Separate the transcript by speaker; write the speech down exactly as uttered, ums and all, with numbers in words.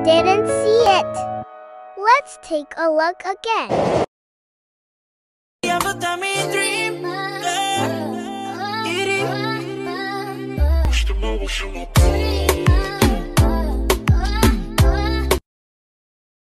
Speaker 1: didn't see it. Let's take a look again.
Speaker 2: It is.